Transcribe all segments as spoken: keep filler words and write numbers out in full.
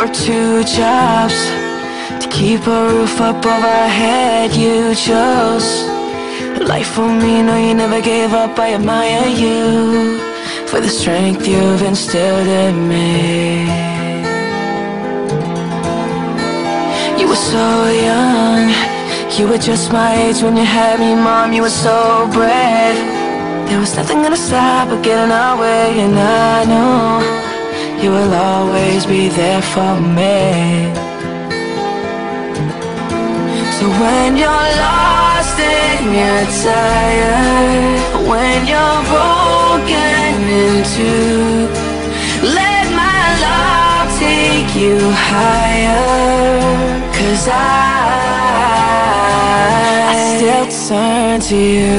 work two jobs to keep a roof up over our head. You chose life for me, no, you never gave up. I admire you for the strength you've instilled in me. You were so young, you were just my age when you had me, Mom. You were so brave. There was nothing gonna stop or get in our way, and I know you will always be there for me. So when you're lost and you're tired, when you're broken in two, let my love take you higher. 'Cause I, I still turn to you,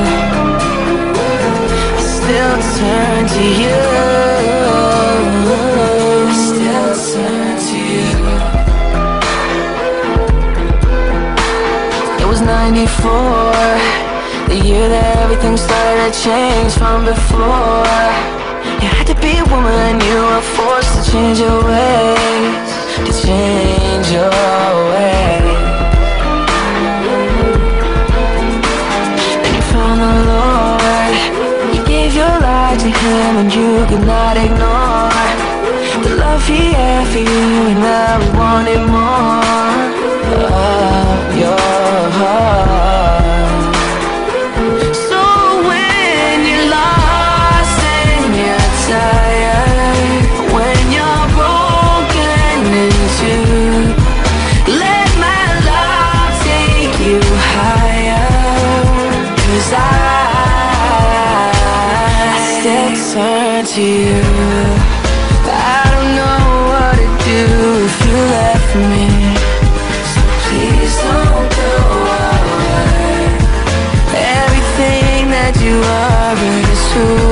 I still turn to you, I still turn to you. It was ninety-four, the year that everything started to change from before. You had to be a woman, you were forced to change your ways, to change your ways. Then you found the Lord, you gave your life to Him, and you could not ignore the love He had for you, and now we wanted more of your heart. So when you're lost and you're tired, when you're broken in two, let my love take you higher. 'Cause I, I still turn to you. I don't know what to do if you left me, so please don't go away. Everything that you are is who